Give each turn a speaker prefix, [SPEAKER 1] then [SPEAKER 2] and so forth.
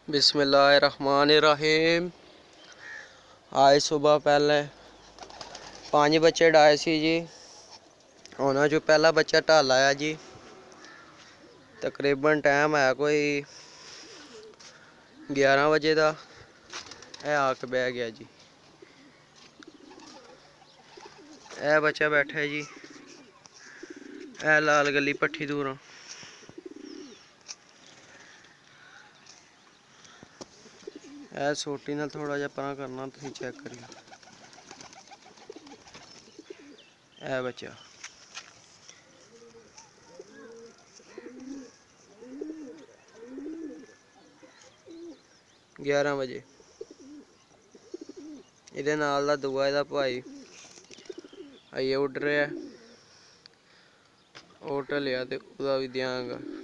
[SPEAKER 1] बिस्मिल्लाहिर्रहमानिर्रहीम। आज सुबह पहले 5 बच्चे डाए सी जी। उन्होंने जो पहला बच्चा ढल आया जी। तकरीबन टाइम है कोई 11 बजे का। यह आके बह गया जी। यह बच्चा बैठा है जी। यह लाल गली पट्ठी दूरों। यह सोटी नाल थोड़ा जा परा करना, तुसीं चेक करियो। यह बच्चा 11 बजे। इहदे नाल दा दूआ इहदा भाई आइए उड़ रहा है। ओह् ढलिया ते ओह्दा भी देआंगा।